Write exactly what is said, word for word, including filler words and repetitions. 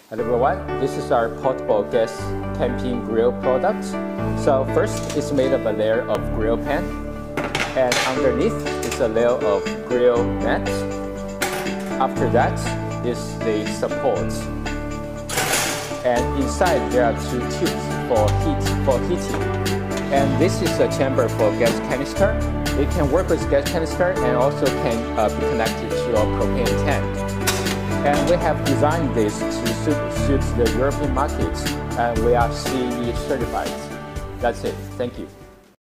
Hello everyone, this is our portable gas camping grill product. So first, it's made of a layer of grill pan, and underneath is a layer of grill mat. After that is the support, and inside there are two tubes for heat for heating. And this is a chamber for gas canister. It can work with gas canister and also can uh, be connected to a propane tank. And we have designed this to suit, suit the European markets, and we are C E certified. That's it. Thank you.